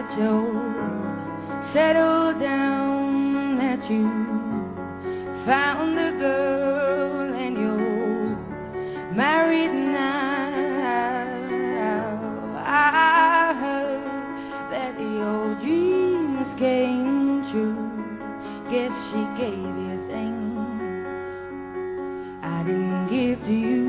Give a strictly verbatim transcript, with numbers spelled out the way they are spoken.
that you're settled down, that you found a girl and you're married now. I heard that your dreams came true. Guess she gave you things I didn't give to you.